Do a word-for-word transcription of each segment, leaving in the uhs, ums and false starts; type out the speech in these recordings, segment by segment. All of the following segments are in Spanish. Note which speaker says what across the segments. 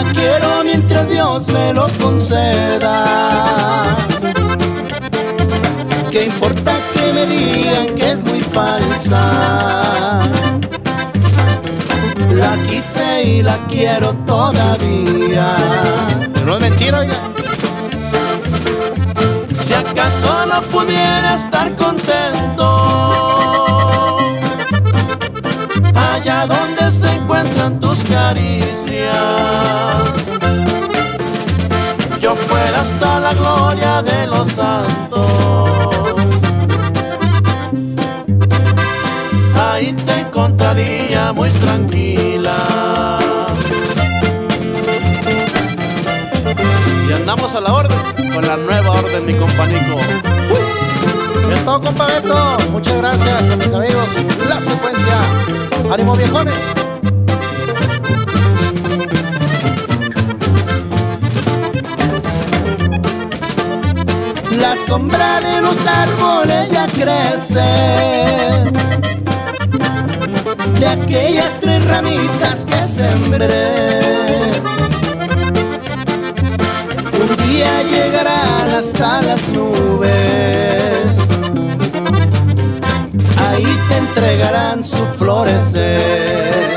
Speaker 1: La quiero mientras Dios me lo conceda. ¿Qué importa que me digan que es muy falsa? La quise y la quiero todavía. No es mentira, oiga. Si acaso no pudiera estar contento allá donde se encuentran tus caricias, yo fuera hasta la gloria de los santos. Ahí te encontraría muy tranquila. Y andamos a la orden, con la nueva orden, mi companico.
Speaker 2: Es todo, compa Beto. Muchas gracias a mis amigos. La secuencia. ¡Ánimo, viejones!
Speaker 1: La sombra de los árboles ya crece, de aquellas tres ramitas que sembré. Un día llegarán hasta las nubes, ahí te entregarán su florecer.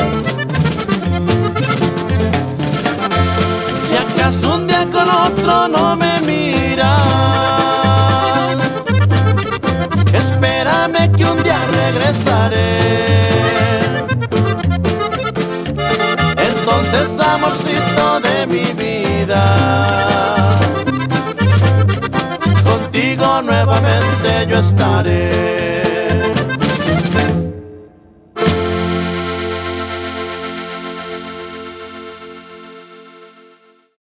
Speaker 1: Si acaso un día con otro no me miras, espérame que un día regresaré. Entonces, amorcito de mi vida, contigo nuevamente yo estaré.